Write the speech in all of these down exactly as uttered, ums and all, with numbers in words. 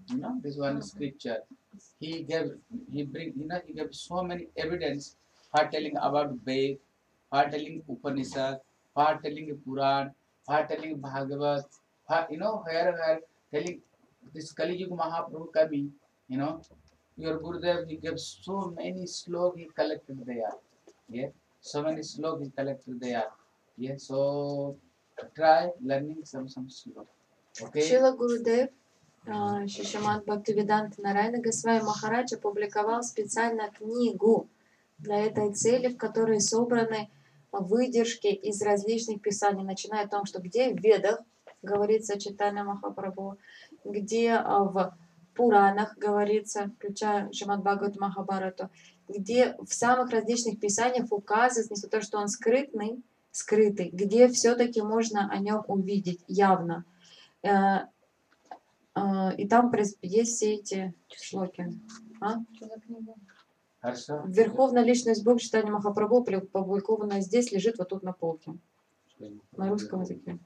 You know, this one is scripture. He gave, he bring, you know, he gave so many evidence for telling about Ved, for telling Upanishad, for telling Puran, for telling Bhagavad, for, you know, where, where telling this Kali Yuga Mahaprabhu coming, you know, your Gurudev, he gave so many slok he collected there. Yeah, so many slok he collected there. Yeah, so try learning some some slok. Okay. Шила Гурудев, а, Шишамат Бхактивиданта Нарайна Госвами Махарадж опубликовал специально книгу для этой цели, в которой собраны выдержки из различных писаний, начиная о том, что где в Ведах говорится Чайтанья Махапрабху, где а, в Пуранах говорится, включая Шримад Бхагават Махабарату, где в самых различных писаниях указывается, несмотря на то, что он скрытный, скрытый, где все-таки можно о нем увидеть явно. Э, э, И там прис- есть все эти шлоки. А? Что за книга? Хорошо. Верховная личность Бога Чайтанья Махапрабху, опубликованная здесь, лежит вот тут на полке. На русском языке.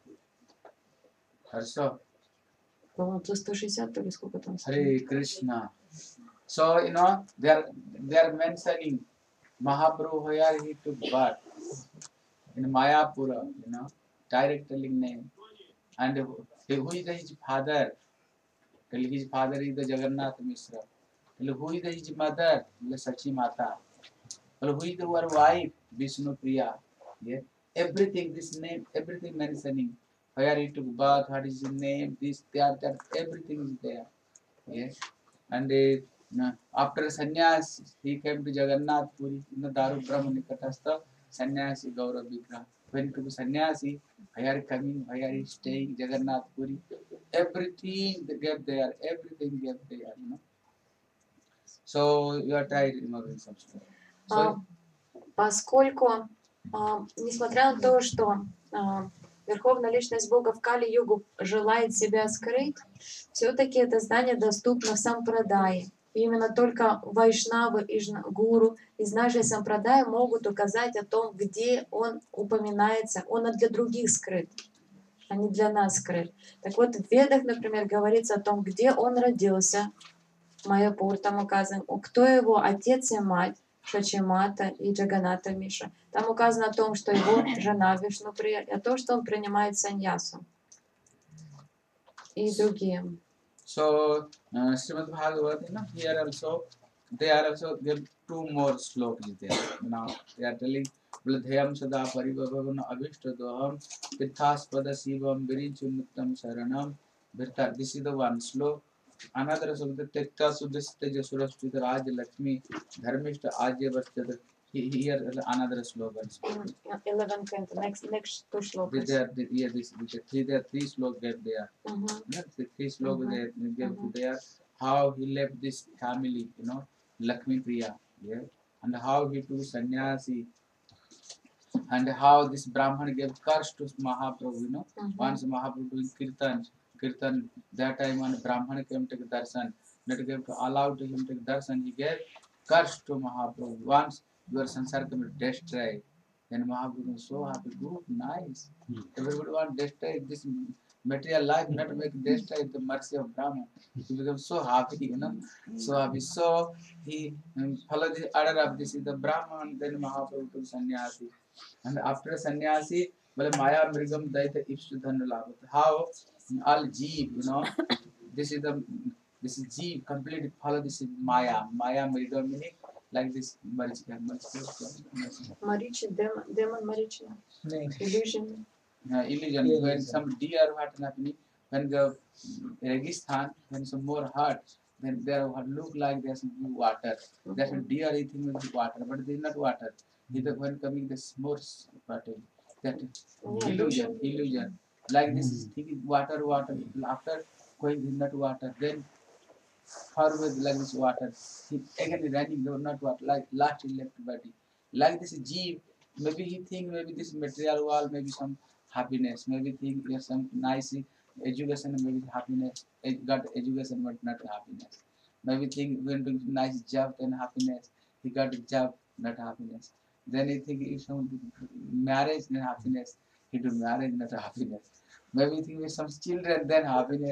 Хорошо. По-моему, за сто шестьдесят, то ли сколько там. Hare Krishna. So, you know, they are, they are mentioning Mahaprabhu where he took birth in Mayapura, you know, direct telling name. And who who is his father? Tell his father is the Jagannath Mishra. Tell who is his mother? The Sachi Mata. Tell who is the her wife? Vishnu Priya. Yeah. Everything, this name, everything mentioning. Where he took birth, what is his name, this, that, that, everything is there. Yeah. And uh, after sannyas, he came to Jagannath Puri, in the Daru Brahma Nikatastha, sannyasi Gaurav Vigraha. When he took sannyasi, where coming, where he staying, Jagannath Puri, everything they gave there, everything gave there, you know. So you are trying remembering some stuff. So, А, Поскольку, а, несмотря на то, что а, Верховная Личность Бога в Кали-югу желает себя скрыть, все-таки это знание доступно в Сампрадае. И именно только вайшнавы и гуру из нашей Сампрадаи могут указать о том, где он упоминается. Он для других скрыт, а не для нас скрыт. Так вот, в Ведах, например, говорится о том, где он родился. Майяпур там указан, кто его отец и мать, Шачимата и Джаганата Миша. Там указано о том, что его жена Вишнуприя, и о том, что он принимает саньясу. И другие. so uh, Srimad Bhagavad, you know, here also, they are also give two more slokas there. Now they are telling Vladhyam Sada Paribhavavan Avishta Doham Pithaspada Sivam Virinchunuttam Saranam Virta. This is the one slok. Another slok, the Tekta Sudhiste Jasurastita Raj Lakshmi Dharmishta Ajya Vastada. Here another slogan. eleven canto, next next two slokas. There, yeah, this, this, three, there three slokas gave there. Mm-hmm. Yeah, the three slokas Mhm. they gave Mhm. there. How he left this family, you know, Lakshmi Priya, yeah, and how he took sannyasi, and how this Brahman gave curse to Mahaprabhu, you know. Mhm. Once Mahaprabhu doing kirtan, kirtan, that time when Brahman came to take darshan, not gave to allow to him to take darshan, he gave curse to Mahaprabhu. Once your sansar can be destroyed, then Mahaprabhu was so happy, good, nice. Everybody want to destroy this material life, not make destroy the mercy of Brahman. He became so happy, you know, so happy. So he um, followed the order of this is the Brahman, then Mahaprabhu took sannyasi. And after sannyasi, well, Maya Mrigam Daita Ipsu Dhanulabhat. How all jeev, you know, this is the this is jeev completely follow this is Maya. Maya Mrigam meaning like this Marichika. Marichi, demon, demon Marichi. Illusion. Uh, illusion. Yeah, When illusion. some deer what happening, when the Registan, when some more hurt, then there what look like there's water. That Mhm. deer I think will be water, but it is not water. Either when coming this more water. That Yeah, illusion, illusion. Like this is thinking water, water. After going in that water, then forward like this water. He again running no not water, like last he left body. Like this jeev, maybe he think maybe this material world, maybe some happiness, maybe think yes, some nice education, maybe happiness. Ed- Got education but not happiness. Maybe think when doing nice job then happiness. He got a job, not happiness. Then he think if some marriage then happiness. He do marriage, not happiness. Maybe think with some children then happiness.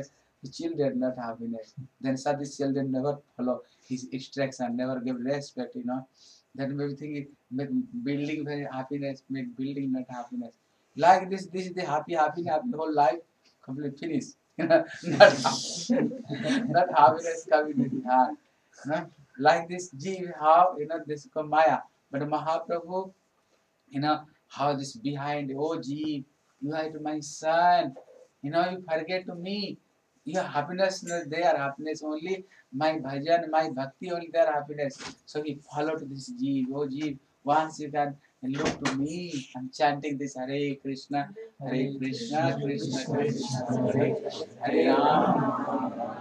the children, not happiness. Then such children never follow his instruction, never give respect, you know. Then we think make building very happiness, make building not happiness. Like this, this is the happy, happy, happy whole life, complete finish. You know, not, not happiness coming in the heart. You know? Like this Jeev, how, you know, this is called Maya. But Mahaprabhu, you know, how this behind, oh Jeev, you are my son, you know, you forget to me. Your happiness not there, happiness only my bhajan, my bhakti only there happiness. So he followed this Jeev, oh Jeev, once you can look to me. I'm chanting this Hare Krishna, Hare Krishna, Krishna Krishna, Hare Hare Ram.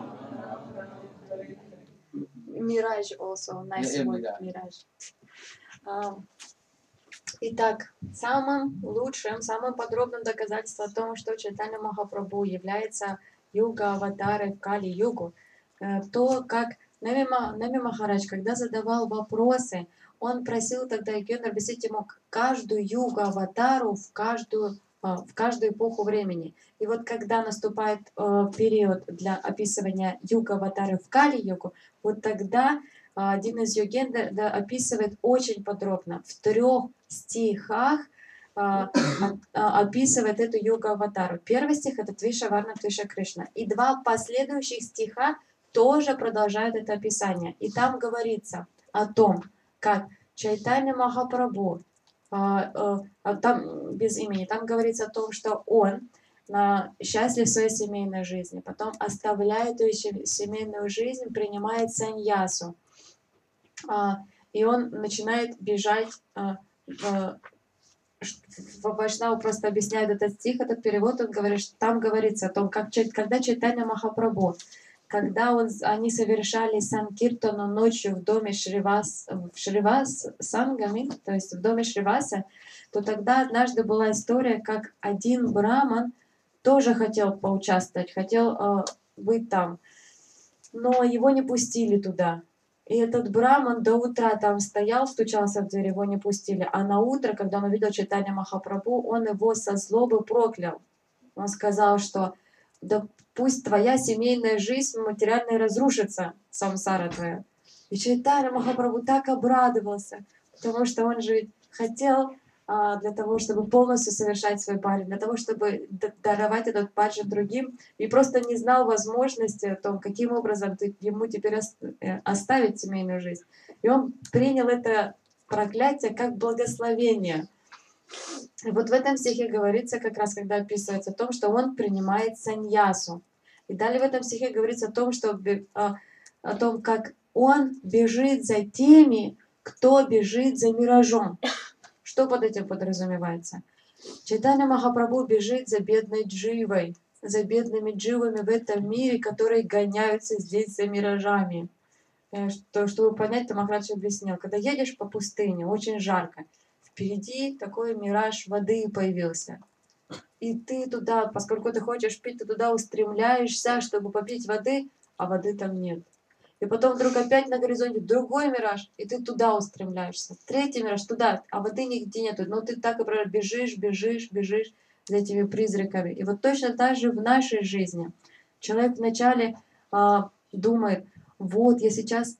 Mirage also, nice Yeah, yeah, word, Mirage. Mirage. А, Итак, самым лучшим, самым подробным доказательством о том, что Чайтанья Махапрабху является юга-аватарой в Кали-югу, э, то, как Нами, Ма- Нами Махарадж, когда задавал вопросы, он просил тогда Йогендра объяснить ему каждую юга-аватару в каждую, а, в каждую эпоху времени. И вот когда наступает э, период для описывания юга-аватары в Кали-югу, вот тогда а, один из йогендр да, описывает очень подробно, в трех стихах а, а, а, описывает эту йога-аватару. Первый стих — это Твиша Варна Твиша Кришна. И два последующих стиха тоже продолжают это описание. И там говорится о том, как Чайтанья Махапрабху, а, а, а, там без имени, там говорится о том, что он а, счастлив в своей семейной жизни, потом оставляет эту семейную жизнь, принимает саньясу, а, и он начинает бежать а, в Вайшнава просто объясняет этот стих, этот перевод, он говорит, что там говорится о том, как, когда Чайтанья Махапрабху, когда он, они совершали санкиртану ночью в доме Шривас, в Шривас Сангами, то есть в доме Шриваса, то тогда однажды была история, как один браман тоже хотел поучаствовать, хотел э, быть там, но его не пустили туда. И этот браман до утра там стоял, стучался в дверь, его не пустили. А на утро, когда он увидел Чайтанья Махапрабху, он его со злобы проклял. Он сказал, что да пусть твоя семейная жизнь материальная разрушится, самсара твоя. И Чайтанья Махапрабху так обрадовался, потому что он же хотел а, для того, чтобы полностью совершать свой баджан, для того, чтобы даровать этот баджан другим, и просто не знал возможности о том, каким образом ты, ему теперь оставить семейную жизнь. И он принял это проклятие как благословение. И вот в этом стихе говорится, как раз когда описывается о том, что он принимает саньясу. И далее в этом стихе говорится о том, что, о, о том, как он бежит за теми, кто бежит за миражом. Что под этим подразумевается? Чайтанья Махапрабху бежит за бедной дживой, за бедными дживами в этом мире, которые гоняются здесь за миражами. Что, чтобы понять, там Махарадж объяснил, когда едешь по пустыне, очень жарко, впереди такой мираж воды появился. И ты туда, поскольку ты хочешь пить, ты туда устремляешься, чтобы попить воды, а воды там нет. И потом вдруг опять на горизонте другой мираж, и ты туда устремляешься. Третий мираж туда, а воды нигде нету. Но ты так и бежишь, бежишь, бежишь за этими призраками. И вот точно так же в нашей жизни. Человек вначале а, думает, вот я сейчас,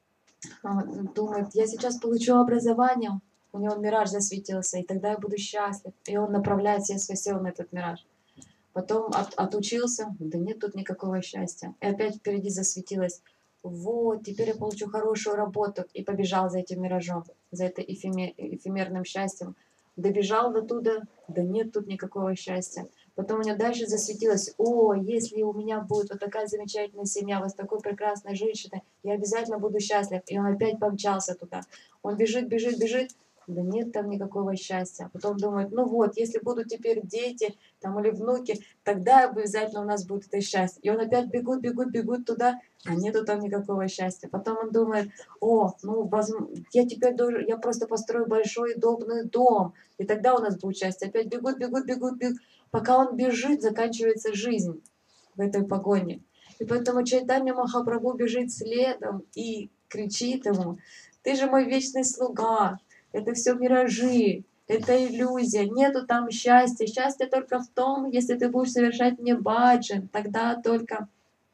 а, думает, я сейчас получу образование, у него мираж засветился, и тогда я буду счастлив. И он направляет все свои силы на этот мираж. Потом от, отучился, да нет тут никакого счастья. И опять впереди засветилось. Вот, теперь я получу хорошую работу. И побежал за этим миражом, за это эфемер, эфемерным счастьем. Добежал до туда, да нет тут никакого счастья. Потом у него дальше засветилось. О, если у меня будет вот такая замечательная семья, вот с такой прекрасной женщиной, я обязательно буду счастлив. И он опять помчался туда. Он бежит, бежит, бежит. Да нет там никакого счастья. Потом думает, ну вот, если будут теперь дети там, или внуки, тогда обязательно у нас будет это счастье. И он опять бегут, бегут, бегут туда, а нету там никакого счастья. Потом он думает, о, ну возьму, я теперь должен, я просто построю большой удобный дом, и тогда у нас будет счастье. Опять бегут, бегут, бегут, бегут. Пока он бежит, заканчивается жизнь в этой погоне. И поэтому Чайтанья Махапрабху бежит следом и кричит ему, ты же мой вечный слуга, это все миражи, это иллюзия, нету там счастья. Счастье только в том, если ты будешь совершать мне баджан, тогда только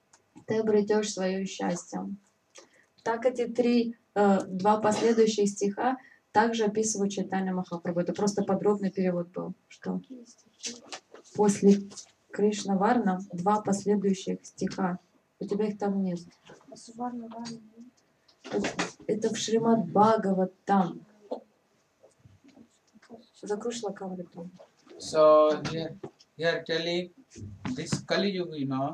ты обретешь свое счастье. Так эти три, э, два последующих стиха также описывают Чайтанья Махапрабху. Это просто подробный перевод был. Что после Кришна Варна два последующих стиха. У тебя их там нет. Это, это в Шримад Бхагаватам. Закрушила кавриту. So here, here telling this Kali Yuga, you know,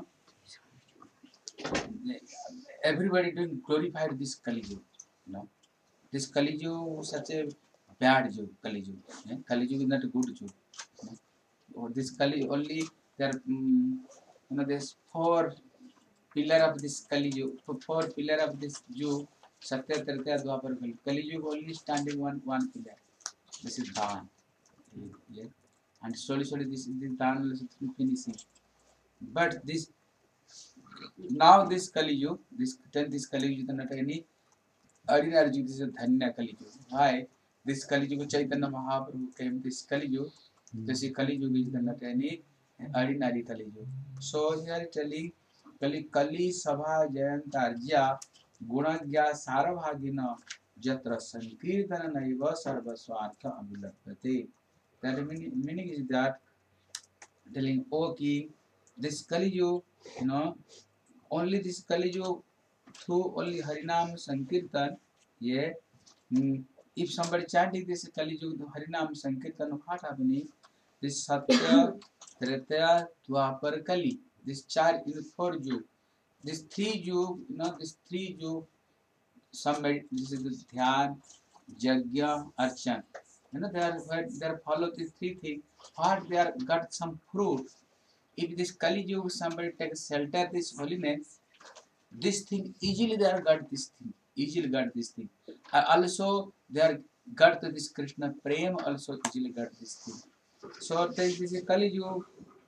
everybody doing glorified this Kali Yuga, you know. This Kali Yuga is such a bad Yuga, Kali Yuga. Yeah? Kali Yuga is not a good Yuga. You know? Or this Kali only there, um, you know, there's four pillar of this Kali Yuga, four pillar of this Yuga, Satya, Trita, Dwapar, Kali. Kali Yuga only standing one one pillar. This is Dan. Yeah? And slowly, slowly, this is the Dan is finishing. But this now this Kali Yuga, this then this Kali Yuga is not any ordinary Yuga. This is a Dhanya Kali Yuga. Why? This Kali Yuga Chaitanya Mahaprabhu came this Kali Yuga. This Kali Yuga is not any ordinary Kali Yuga. So here telling Kali Kali Sabha Jayantarjya Gunagya Sarabhagina Jatra Sankirtana Naiva Sarvaswartha Abhilapate. That meaning, meaning is that telling, oh King, this Kali Yuga, you know, only this Kali Yuga through only Harinam Sankirtan, yeah. Mm, if somebody chanting this Kali Yuga Harinam Sankirtan, what happening? This Satya, Treta, Dwapar, Kali. This char is four Yuga. This three Yuga, you know, this three Yuga, somebody, this is the Dhyan, Jagya, Archan. You know, they are they are follow these three things. What they are got some fruit. If this Kali Yuga somebody takes shelter this holiness, this thing easily they are got this thing. Easily got this thing. Uh, also they are got to this Krishna Prem also easily got this thing. So this is Kali Yuga.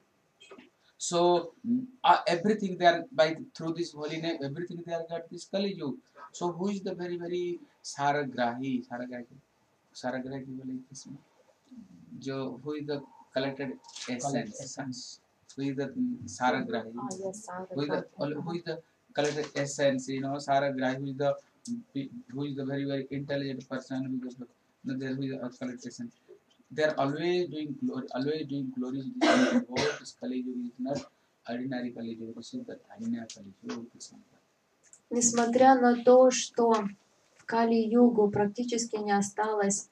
So uh, everything they are by through this holiness, everything they are got this Kali Yuga. So who is the very very Saragrahi? Saragrahi. Saragrahi बोले किसमें? जो who is the collected essence? essence. Who is the Saragrahi? Ah, yes, Who is the who is the collected essence? You know, Saragrahi. Who is the who is the very very intelligent person? Who is the no, there who is the collected essence? They are always doing glory, always doing glory. This is Kali Yuga is not ordinary Kali Yuga. This is the Dhanya Kali Yuga. Несмотря на то, что в Кали-югу практически не осталось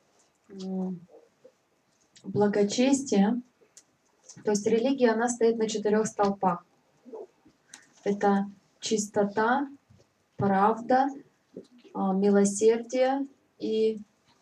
благочестия, то есть религия, она стоит на четырех столпах. Это чистота, правда, милосердие и...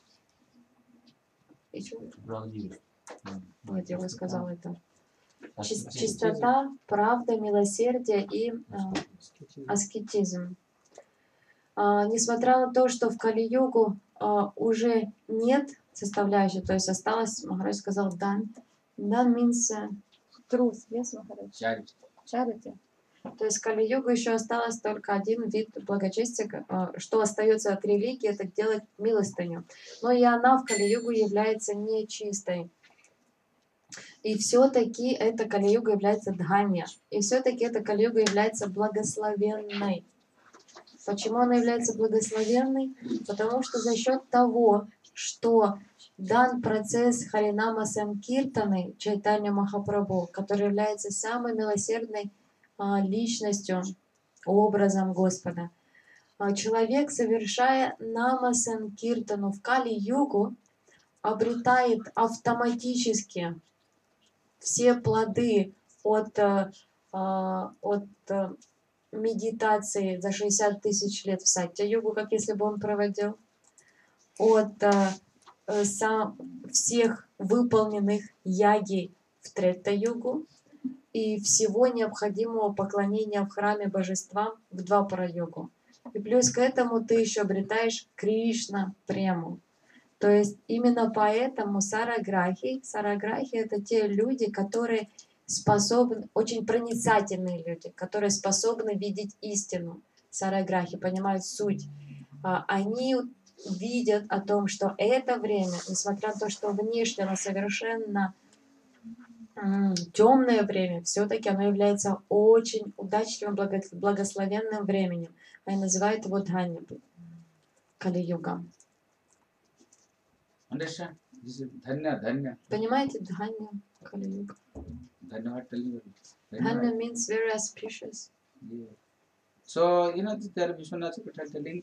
Вот я уже сказала это. Чистота, правда, милосердие и э, аскетизм. А, несмотря на то, что в Кали-югу а, уже нет составляющей, то есть осталось, Махарадж сказал, дан. Дан means uh, truth, yes, Махарадж? Charity. Charity. То есть в Кали-югу еще осталось только один вид благочестия, а, что остается от религии, это делать милостыню. Но и она в Кали-югу является нечистой. И все-таки эта Кали-юга является дханья. И все-таки эта Кали-юга является благословенной. Почему она является благословенной? Потому что за счет того, что дан процесс Харинама Санкиртаны Чайтанья Махапрабху, который является самой милосердной а, личностью, образом Господа, а, человек, совершая Нама Санкиртану в Кали-югу, обретает автоматически все плоды от, э, от э, медитации за шестьдесят тысяч лет в Сатья-югу, как если бы он проводил, от э, сам, всех выполненных яги в Трета-югу и всего необходимого поклонения в храме божествам в Двапара-югу. И плюс к этому ты еще обретаешь Кришна прему. То есть именно поэтому сараграхи, сараграхи это те люди, которые способны, очень проницательные люди, которые способны видеть истину. Сараграхи понимают суть. Они видят о том, что это время, несмотря на то, что внешне оно совершенно темное время, все-таки оно является очень удачливым, благо- благословенным временем. Они называют его Дханья, Кали-юга. Understand? This is Dhanya, Dhanya. Понимаете, Дханья, Кали-юга? Dhanya, tell you. Dhanya means very auspicious. Yeah. So, you know, there Vishwanath Chakravarti telling,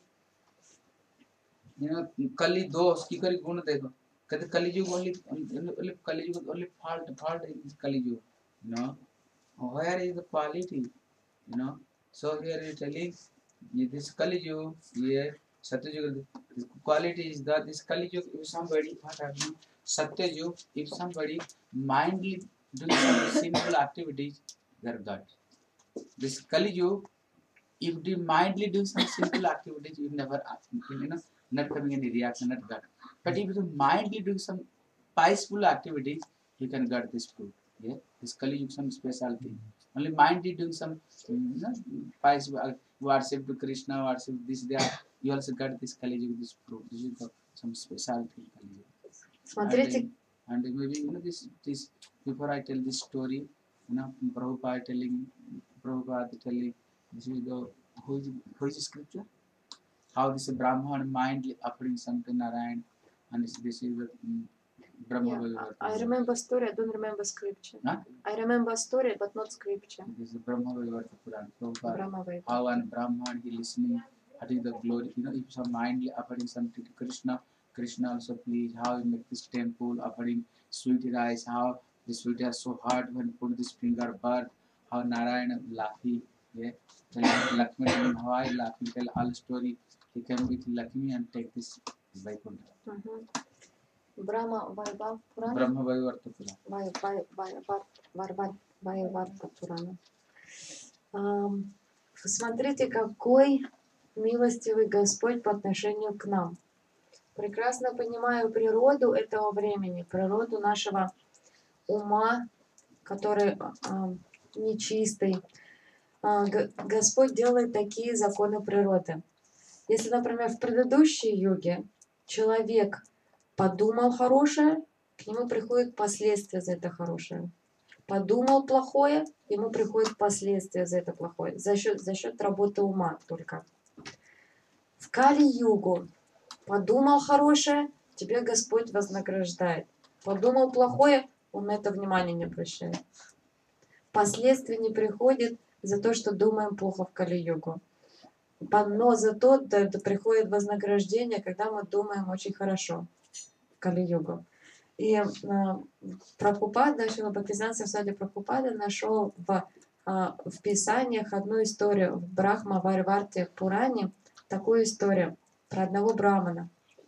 you know, Kali dos, ki kari guna dekho. Kali Kali Yuga only, only Kali Yuga only fault, fault is Kali Yuga. You know, where is the quality? You know, so here is telling, this Kali Yuga, yeah, Satya Yuga, the quality is that this Kali Yuga, if somebody, what happening? Satya Yuga, if somebody mindly doing some sinful activities, they're God. This Kali Yuga, if they mindly do some simple activities, you never, you know, not coming any reaction, not God. But if you mindly do some peaceful activities, you can get this fruit. Yeah, this Kali Yuga some specialty. Only mindly doing some, you know, peaceful worship to Krishna, worship this there, you also get this Kali Yuga this fruit. This is the, some specialty Kali Yuga. Смотрите. And, and maybe you know this this before I tell this story, you know, Prabhupada telling, Prabhupada telling. This is the who is, who is the scripture? How this Brahman mindly offering something Narayan, and this, this is the um, Brahma. Yeah, I remember story. I don't remember scripture. Huh? I remember story, but not scripture. This is Brahma Vaivarta Puran. Brahma Vaivarta. How and Brahman he listening, what is the glory? You know, if some mindly offering something to Krishna, Krishna also please. How he make this temple offering sweet rice? How the sweet is so hard when put this finger bird? How Narayana laughing. Yeah, Lakshmi telling how I laugh. He tell all story. He came with Lakshmi and take this Vaikuntha. Mm-hmm. Brahma Vaivarta Purana. Brahma Vaivarta Purana. Vai, vai, vai, vai, Vaivarta Purana. Um, смотрите, какой милостивый Господь по отношению к нам. Прекрасно понимаю природу этого времени, природу нашего ума, который э, нечистый. Господь делает такие законы природы. Если, например, в предыдущей юге человек подумал хорошее, к нему приходят последствия за это хорошее. Подумал плохое, ему приходят последствия за это плохое. За счет, за счет работы ума только. В Кали-югу подумал хорошее, тебе Господь вознаграждает. Подумал плохое, он на это внимания не обращает. Последствия не приходят за то, что думаем плохо в Кали-югу. Но зато да, да, приходит вознаграждение, когда мы думаем очень хорошо в Кали-югу. И э, Прабхупада, Шрила Бхактисиданта Сарасвати Прабхупада нашел в, э, в Писаниях одну историю в Брахма Вайварте Пуране, такую историю про одного брамана.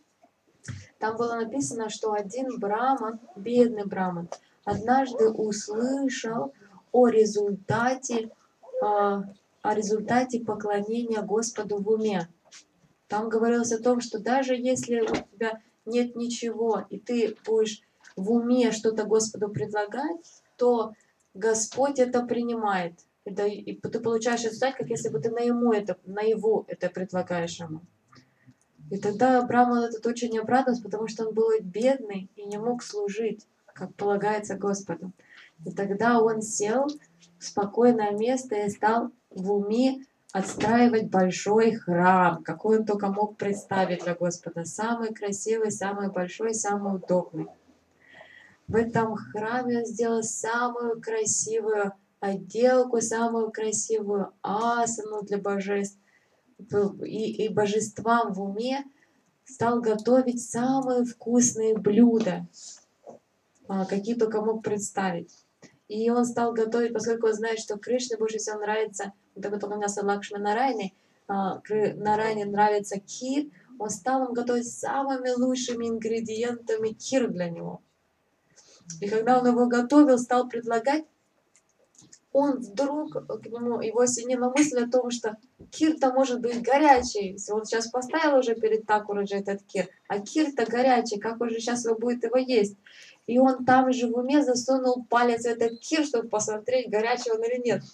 Там было написано, что один браман, бедный браман, однажды услышал о результате, о результате поклонения Господу в уме. Там говорилось о том, что даже если у тебя нет ничего, и ты будешь в уме что-то Господу предлагать, то Господь это принимает. Это, и ты получаешь результат, как если бы ты наяву это, наяву это предлагаешь ему. И тогда Браман этот очень обрадовался, потому что он был бедный и не мог служить, как полагается Господу. И тогда он сел в спокойное место и стал в уме отстраивать большой храм, какой он только мог представить для Господа. Самый красивый, самый большой, самый удобный. В этом храме он сделал самую красивую отделку, самую красивую асану для божеств. И, и божествам в уме стал готовить самые вкусные блюда, какие только мог представить. И он стал готовить, поскольку он знает, что Кришне больше всего нравится, он так поклонялся Лакшми Нарайне, Нарайне нравится кир, он стал им готовить самыми лучшими ингредиентами кир для него. И когда он его готовил, стал предлагать, он вдруг к нему, его осенила мысль о том, что кир-то может быть горячий. Он сейчас поставил уже перед Такураджи этот кир, а кир-то горячий, как уже сейчас его будет его есть. И он там же в уме засунул палец в этот кир, чтобы посмотреть, горячий он или нет.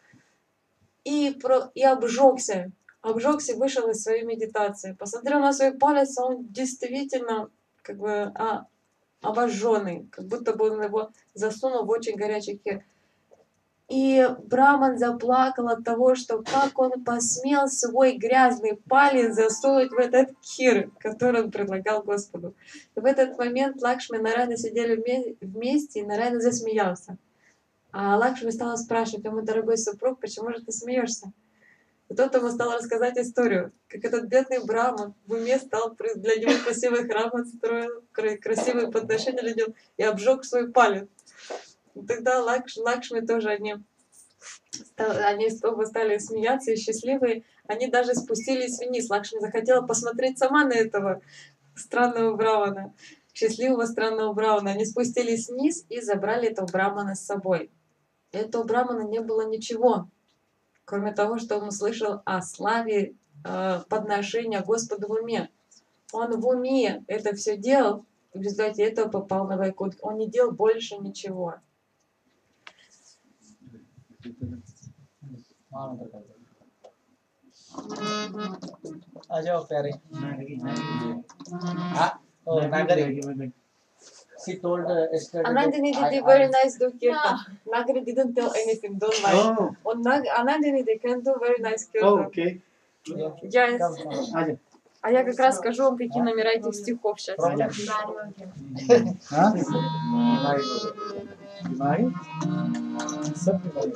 И, про, и обжегся. Обжегся, вышел из своей медитации. Посмотрел на свой палец, а он действительно как бы а, обожженный, как будто бы он его засунул в очень горячий кир. И Браман заплакал от того, что как он посмел свой грязный палец засунуть в этот кир, который он предлагал Господу. И в этот момент Лакшми и Нарайна сидели вместе, и Нарайна засмеялся. А Лакшми стала спрашивать: «О, мой дорогой супруг, почему же ты смеешься?» И тот ему стал рассказать историю, как этот бедный Браман в уме стал для него красивый храм отстроил, красивые подношения людям и обжег свой палец. И тогда Лакш, Лакшми тоже они, они оба стали смеяться и счастливые. Они даже спустились вниз. Лакшми захотела посмотреть сама на этого странного Брамана, счастливого странного Брамана. Они спустились вниз и забрали этого Брамана с собой. И у этого Брамана не было ничего, кроме того, что он услышал о славе э, подношения Господу в уме. Он в уме это все делал, и в результате этого попал на Вайкунтх. Он не делал больше ничего. आ जाओ प्यारे हाँ oh Nagari she told uh, yesterday Anandini that did a I, very I, nice do kirtan. Nagari didn't tell anything, don't lie. Oh, On Nag Anandini they can do very nice oh, kirtan. okay. Я, come, come. Aja. а я как раз скажу вам, какие номера этих стихов сейчас. Problem. Huh? बीमारी Bimari? सब बीमारी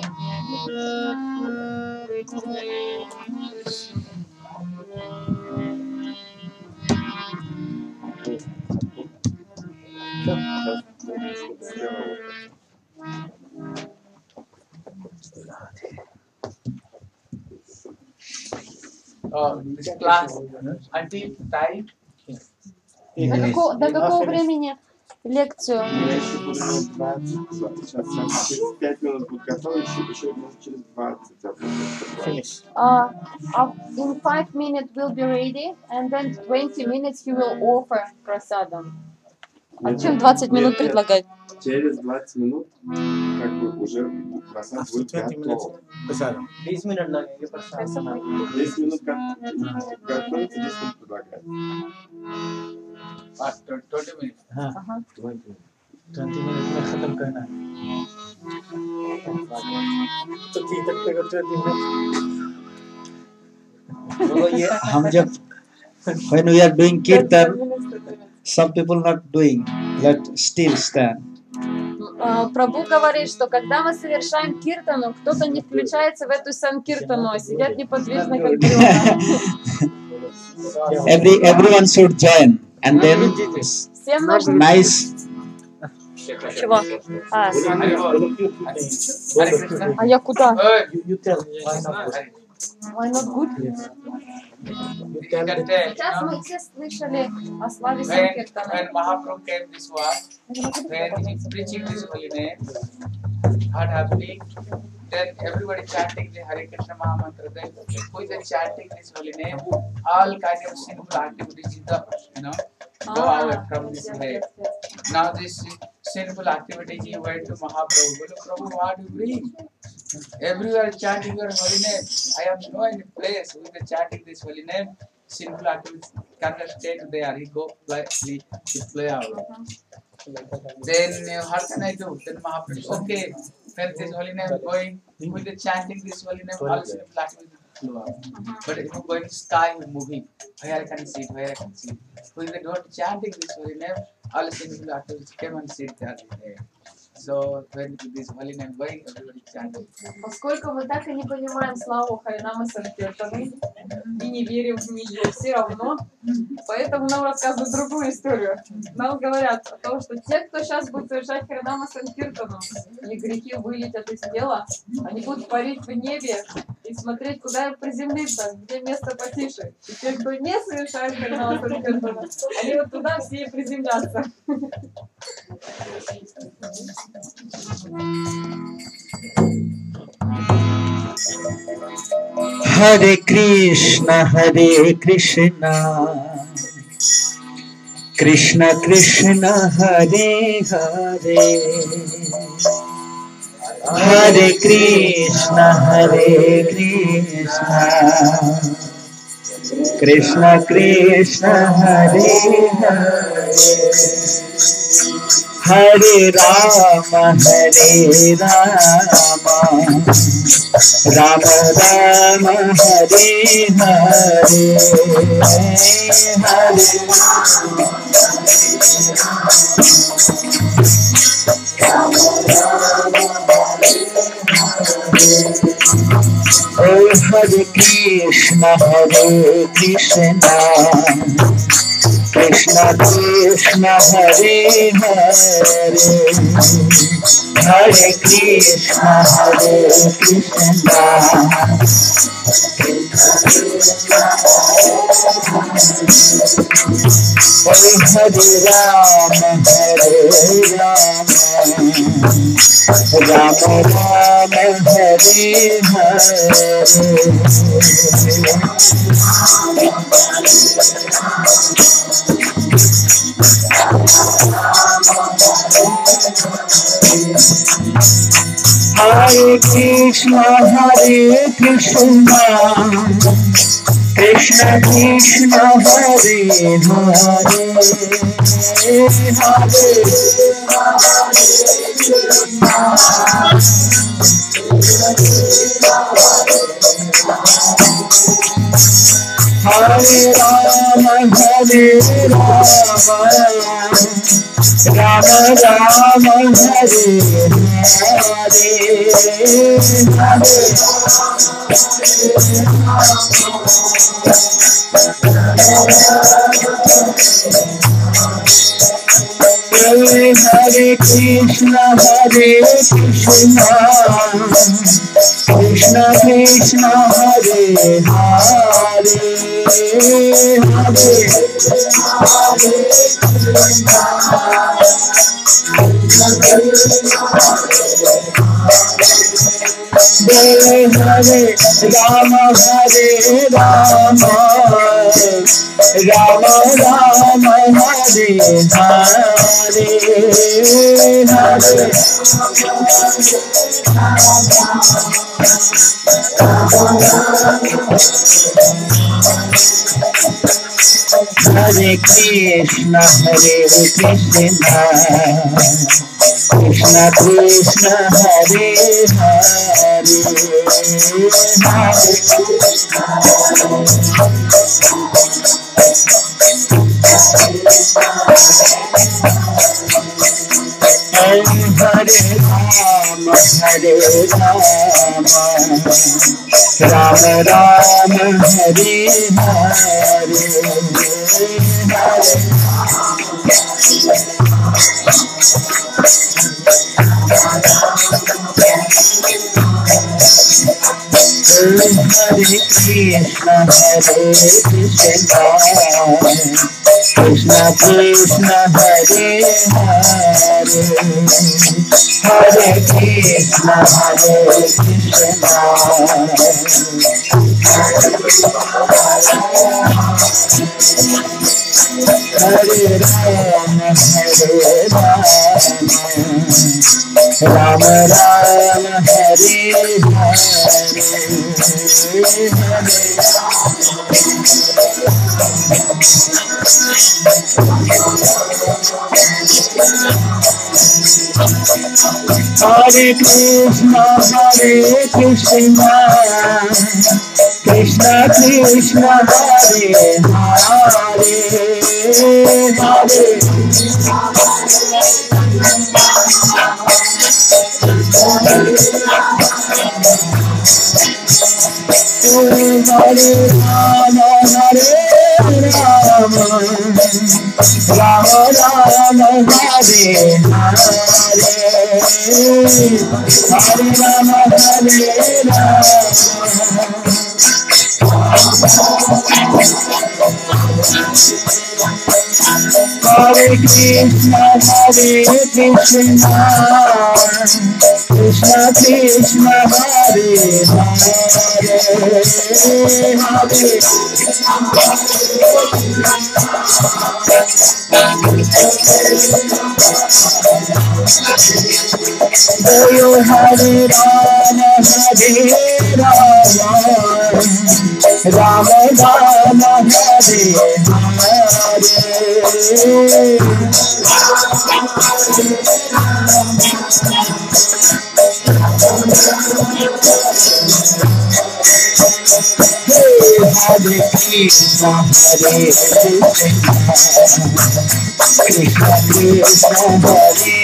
uh, this class until time. До какого, до какого времени лекцию? Я еще буду минут двадцать. Сейчас Саша через пять минут будет готова, еще, еще минут через двадцать. finish Uh, uh, in five minutes we'll be ready, and then twenty minutes he will offer prasadam. А чем двадцать минут предлагать? Через двадцать минут как бы уже просад after будет twenty minutes готов. प्रसाद बीस minute लगेंगे प्रसाद बनाने десять минут как готовится, десять минут предлагать. After twenty minutes. हाँ Ага. twenty minutes में खत्म करना है तो ठीक तक पे twenty minutes तो ये हम जब when we are doing kirtan, some people not doing, let still stand. Прабху говорит, что когда мы совершаем киртану, кто-то не включается в эту санкиртану, а сидят неподвижно, как бревна. Every everyone should join, and then Всем нужно... nice. Чего? А, Hare Krishna. а я куда? Uh, you, you tell why not Why not good? yes you you tell can them tell, you Сейчас know, мы все слышали о славе when, санкиртана. when Mahaprabhu came this world, when he preaching this holy name, heart happily, then everybody chanting the Hare Krishna Mahamantra, then who is chanting this holy name, all kind of sinful activities, is the, you know, go away from this head. Now this sinful activity he went to Mahaprabhu. Bolo, Prabhu, what do you bring? Everywhere chanting your holy name. I am no any place with the chanting this holy name. Sinful activities cannot stay there. He go play, he, he play out. Then uh, what can I do? Then Mahaprabhu, okay, when this holy name going with the chanting this holy name, all sinful activities flow out. But if you go in the sky, you moving. Where I can sit, where I can sit. With the not chanting this holy name, all sinful activities came and sit there. So when this holy name going, everybody chanting. Поскольку мы так и не понимаем славу Харинама Санкиртаны и не верим в нее все равно, поэтому нам рассказывают другую историю. Нам говорят о том, что те, кто сейчас будет совершать Харинама Санкиртану, и грехи вылетят из тела, они будут парить в небе и смотреть, куда им приземлиться, где место потише. И те, кто не совершает Харинама Санкиртану, они вот туда все и приземлятся. Hare Krishna, Hare Krishna, Krishna Krishna, Hare Hare, Hare Krishna, Hare Krishna, Krishna Krishna Hare Hare Hare Rama Hare Rama Rama Rama Hare Hare Hare Oh Hare Krishna Hare Krishna Krishna Krishna Hare Hare Hare Krishna Hare Krishna Oh Hare Rama Hare Rama Rama Rama Hare Hare Krishna Hare Krishna Krishna Krishna Hare Hare Hare Rama Hare Rama Rama Rama Hare Hare Hare Krishna Hare Krishna Krishna Krishna Hare Hare Hare Hare Rama Hare Rama Rama Rama Hare Hare Hare Krishna Hare Krishna Krishna Krishna Hare Hare Hare Hare Rama Hare Rama Rama Rama Hare Hare Hare Krishna Hare Krishna Krishna Krishna Hare Hare Hare Krishna Hare Krishna Hare Rama Hare Rama Rama Rama Hare Hare Krishna Hare Krishna Krishna Krishna Hare Hare Hare Hare Rama Hare Rama Rama Rama Hare Hare Hare Rama Hare Hare Krishna Hare Krishna Krishna Krishna Hare Hare Hare Hare Rama Hare Rama Ram Ram Hare Hare Krishna Hare Krishna Krishna Krishna Hare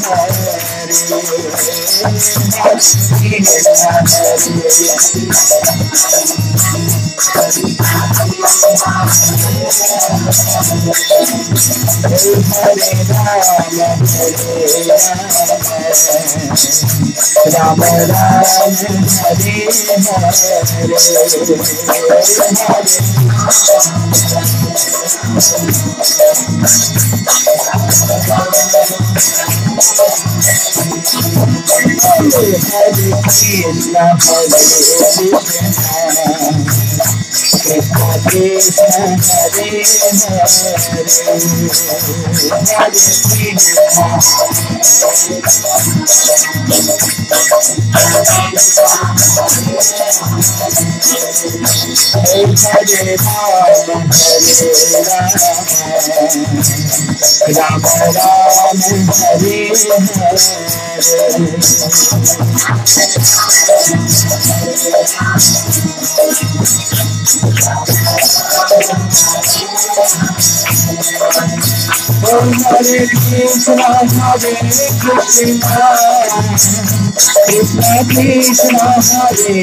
Ram Ram Hare Krishna, Hare Krishna, Krishna Krishna, Hare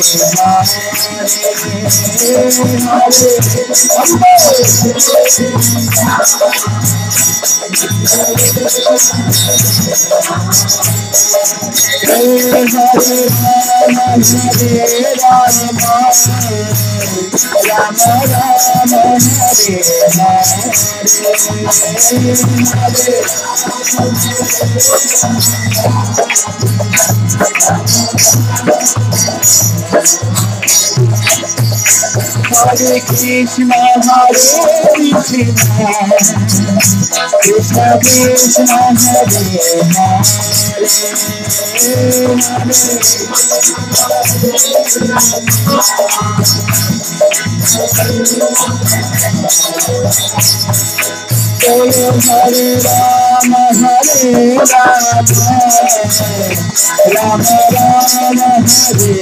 Hare Krishna, Hare Krishna, Krishna Krishna, Hare Hare Hare Rama, Hare Rama, Rama Rama, Hare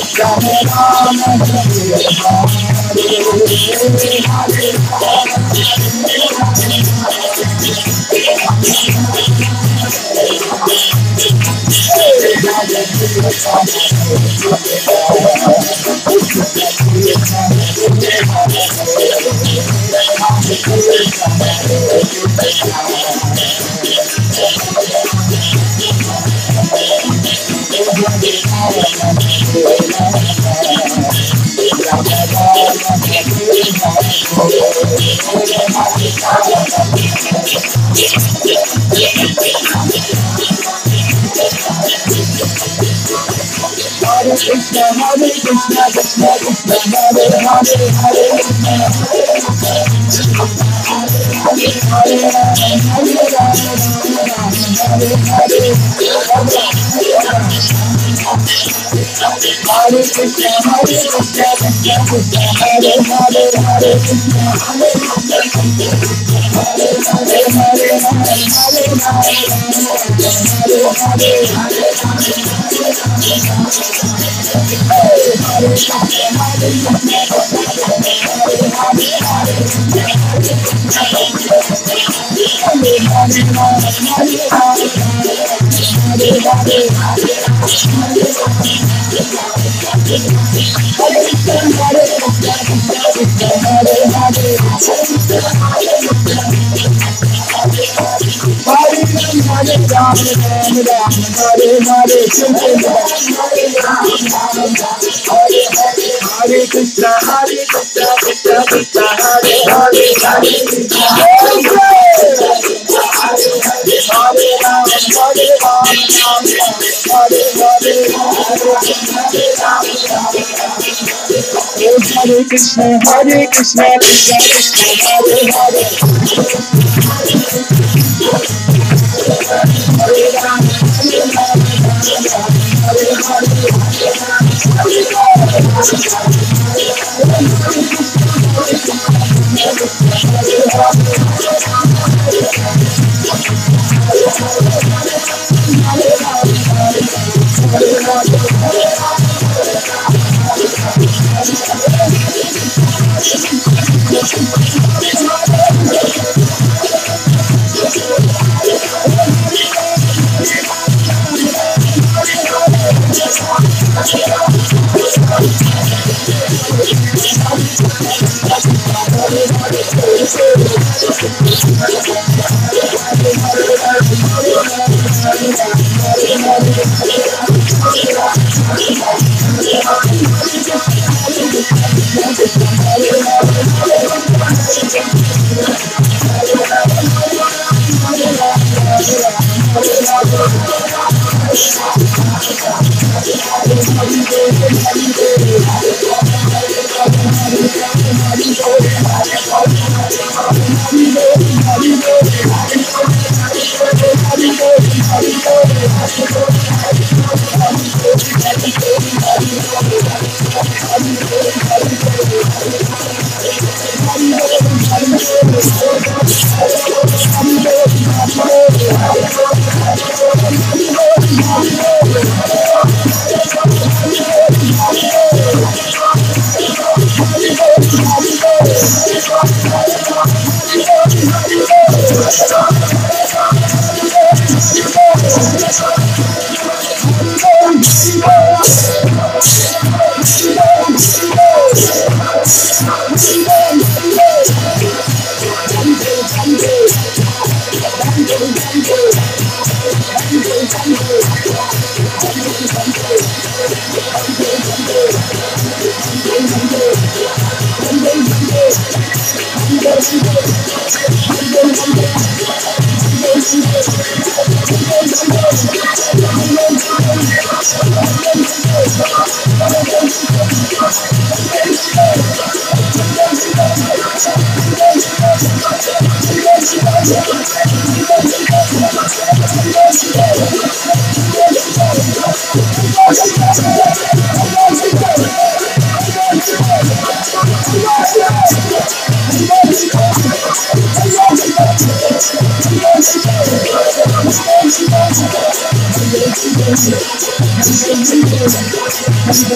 Thank you.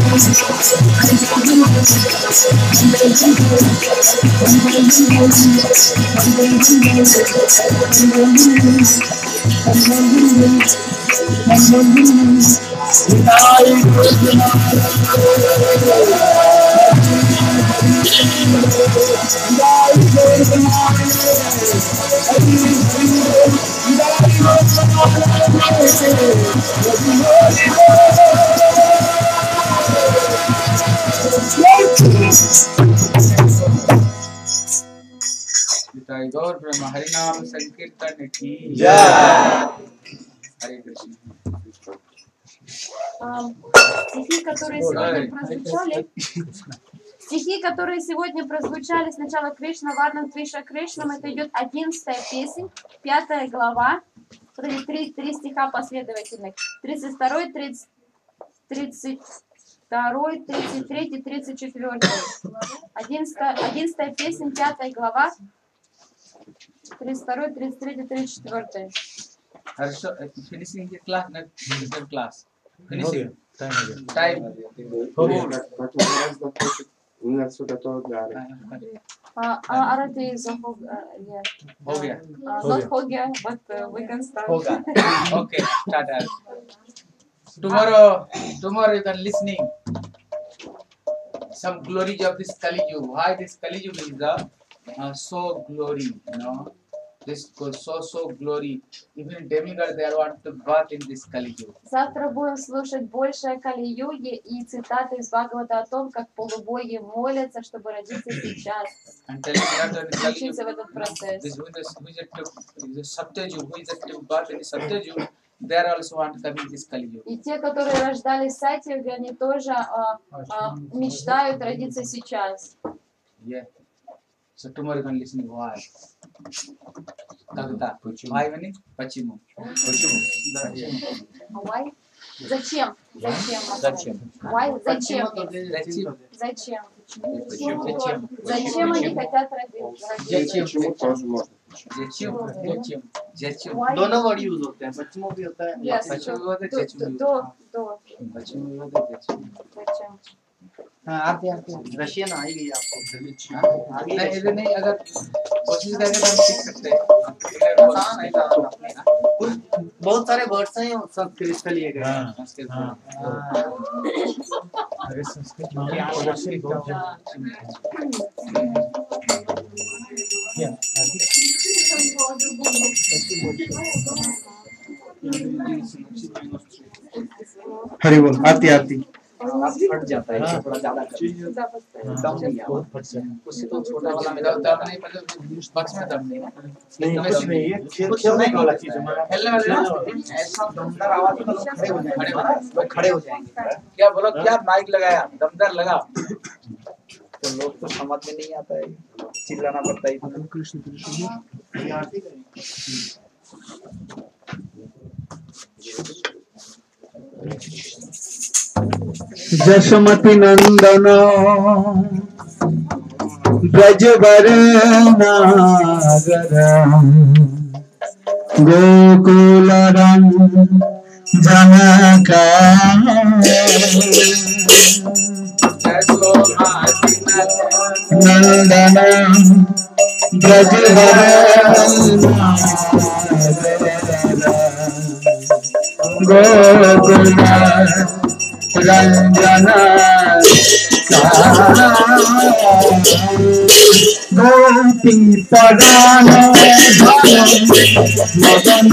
Nitai Gaur Brahma Harinam Sankirtan ki Jai. Hare Krishna. Ам, Стихи, которые сегодня прозвучали, стихи, которые сегодня прозвучали, сначала Кришна, Варнам, Твиша, Кришнам, это идет одиннадцатая песня, пятая глава, вот эти три, три стиха последовательных, тридцать второй, тридцать, тридцать второй, тридцать третий, тридцать четвёртый, одиннадцатая, одиннадцатая песня, пятая глава, тридцать второй, тридцать третий, тридцать четвёртый. Хорошо, finishing the class, not the class. हो Finishing. गया time हो गया Time. हो गया Как у нас закончит, у нас все готово для армии. А, а, Арати Захог, yeah. हो गया. Uh, हो not गया। Hogya, but uh, we can start. होगा Okay, start. Al. Tomorrow, tomorrow you can listening some glories of this Kali Yuga. Why this Kali Yuga is the uh, so glory, you know. This goes so so glory. Even demigod they want to bath in this Kali Yuga. Завтра будем слушать больше о Кали-юге и цитаты из Бхагавата о том, как полубоги молятся, чтобы родиться сейчас. And telling not only Kali Включиться в Yuga, этот процесс. this who is who is it to the Satyajug, who is it to bath in the Satyajug, they are also want to come in this Kali Yuga. И те, которые рождались в Сатьюге, они тоже а, а, мечтают родиться сейчас. Yeah. So tomorrow you can listen why. Когда? Why meaning? Почему? Why? Зачем? Зачем? зачем Why? Зачем? Зачем? Зачем? Зачем? Зачем они хотят родиться? Зачем? Почему тоже можно? Зачем? Зачем? Зачем? Why? दोनों word use होते हैं बच्चों भी होता है Yes. Почему вот До, это? Зачем? до, до. Почему вот это? Зачем? हाँ आते आते रशियन आ ही गई आपको नहीं इधर नहीं अगर कोशिश करेंगे तो हम सीख सकते हैं आसान है काम अपने ना कुछ बहुत सारे वर्ड्स हैं संस्कृत से लिए गए हैं संस्कृत अरे संस्कृत में हरि बोल आरती आरती फट जाता है इससे थोड़ा ज्यादा दम नहीं बहुत फट जाए उससे तो छोटा वाला में दम दम नहीं मतलब बक्स में दम नहीं नहीं कुछ नहीं ये खेल खेलने वाला चीज है हमारा खेलने वाले ना ऐसा दमदार आवाज में लोग खड़े हो जाएंगे लोग खड़े हो जाएंगे क्या बोलो क्या माइक लगाया दमदार लगा तो लोग को समझ में नहीं आता है चिल्लाना पड़ता है कृष्ण कृष्ण आरती जसमति नंदन ब्रजवर नागर गोकुल जनका नंदन ब्रजवर गोकुल रंजना गोपी पदान Madan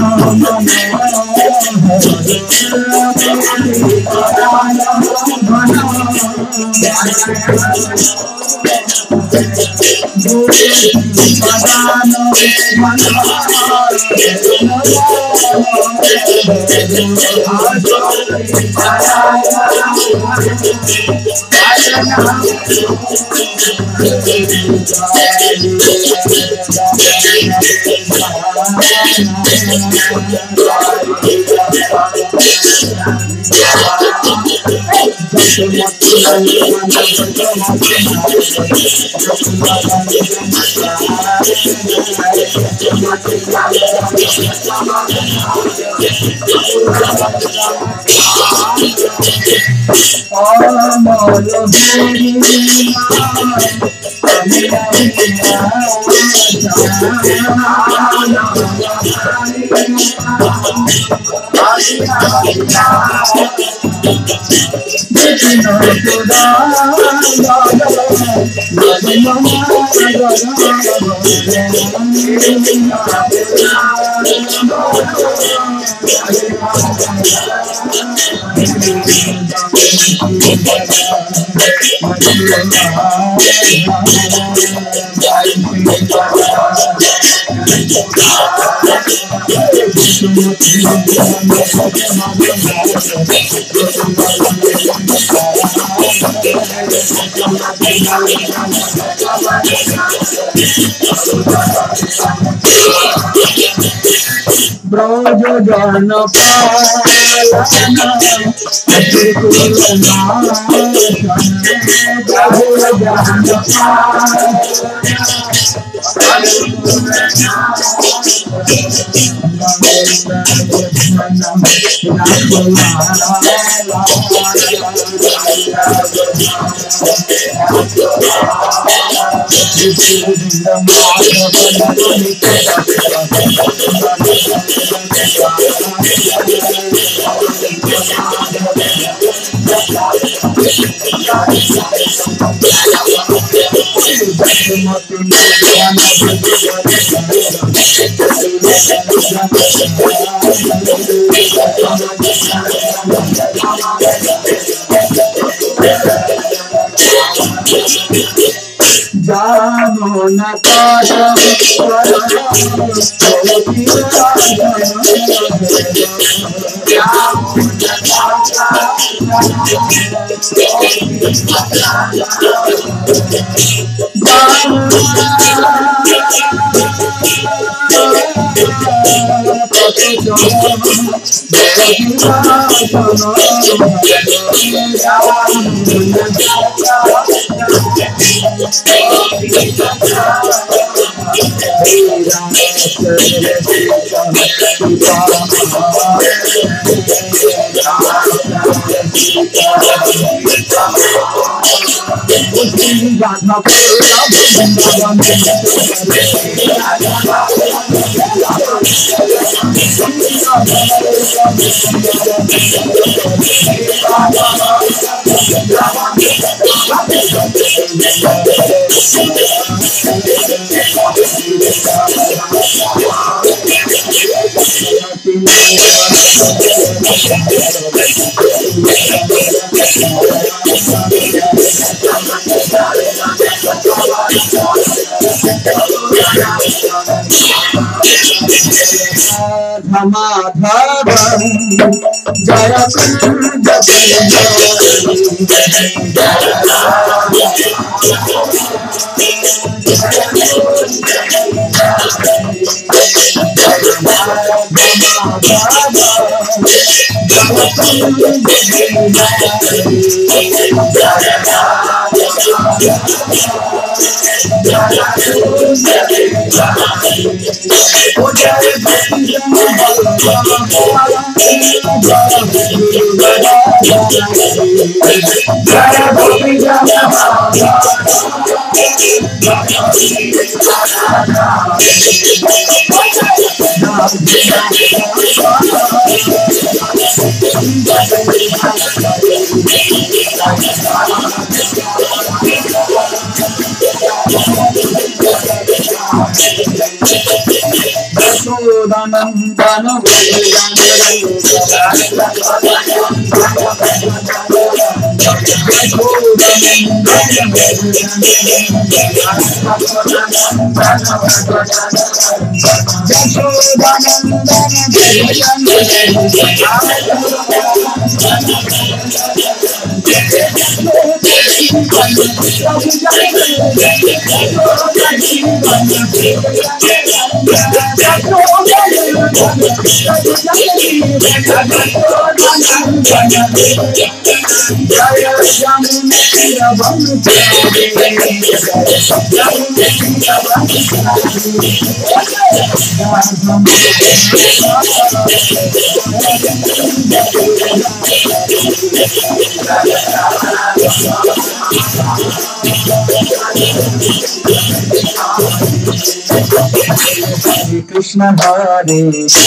Krishna Hare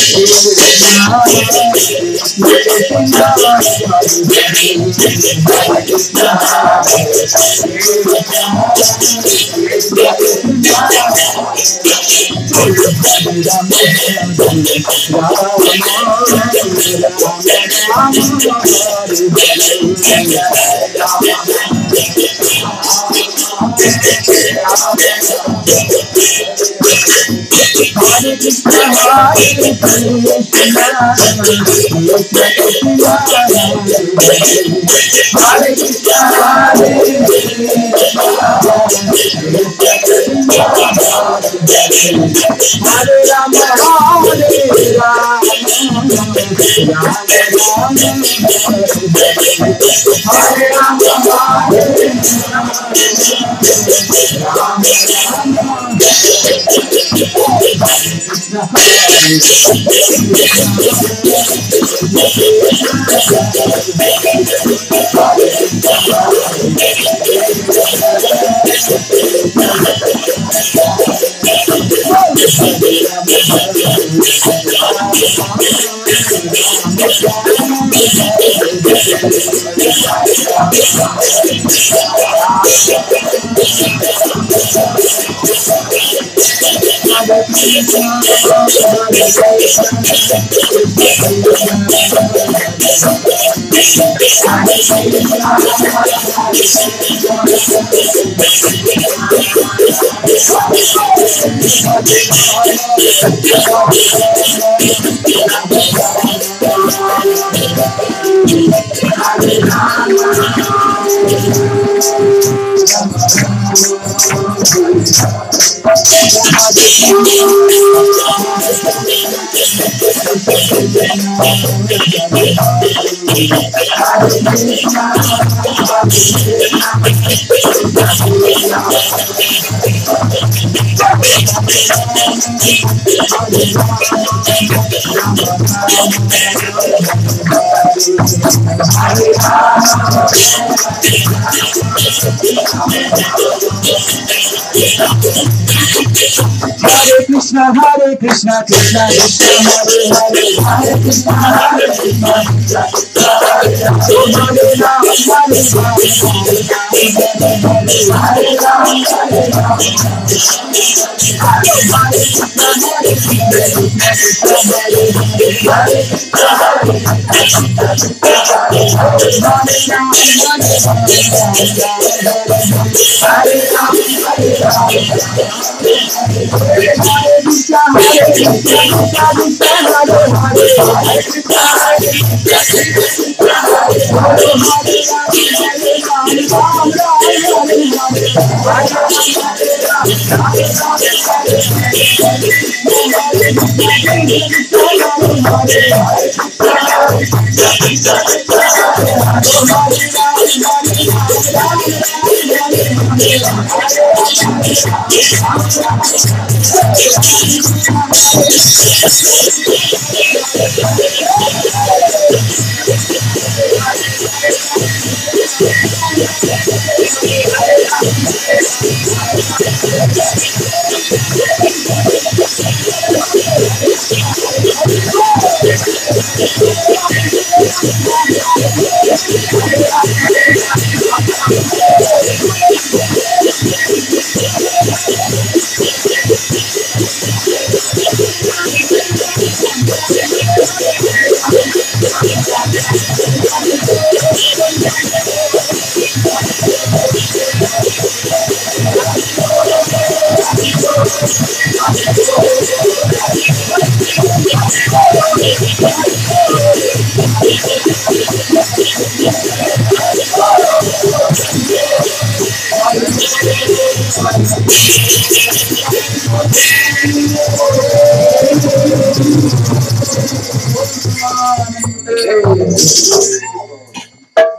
Hare Krishna, Hare Krishna, Krishna Krishna, Hare Hare, Hare Krishna, Hare Krishna, Hare Ram, Hare Ram, Hare Ram,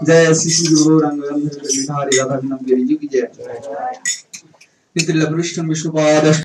जय श्री श्री गुरु रंग गंधर्व गिरधारी राधा विनम गिरिजु की जय। पितृलभृष्टम विष्णुपाद